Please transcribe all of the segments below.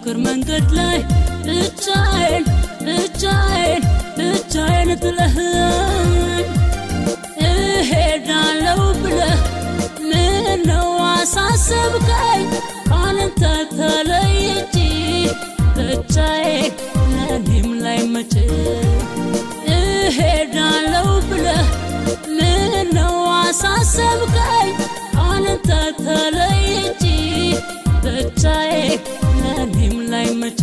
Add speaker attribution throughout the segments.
Speaker 1: ፍቅር መንገድ ላይ ብቻዬን ጥለኸኝ እሄዳለሁ ብለህ ምነው አሳሰብከኝ አንተ ተለይቼ ብቻዬን ለኔም ላይ መቼ እሄዳለሁ ብለህ ምነው አሳሰብከኝ አንተ ተለይቼ ብቻዬን ለኔም ላይ መቼ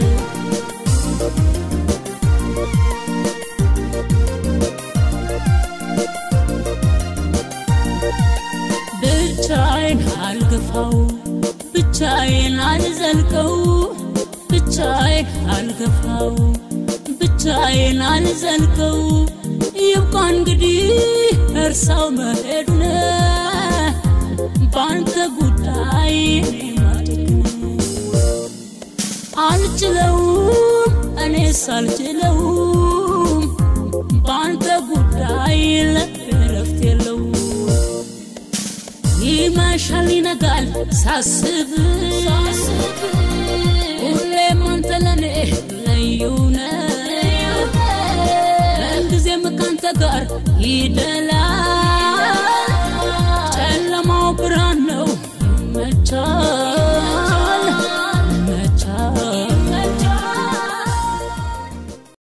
Speaker 1: ብቻዬን አልገፋው ብቻዬን አልዘልቀው ብቻዬን አልገፋው ብቻዬን አልዘልቀው ይብቃ እንግዲህ እርሳው መሄዱን ባንተ ጉዳይ አልችለውም እኔስ አልችለውም ባንተ ጉዳይ ለእረፍት የለውም ይመሻል ይነጋል ሳስብ ሁሌም አንተ ለኔ ልዩ ነህ ምንጊዜም ካንተ ጋር ይደላል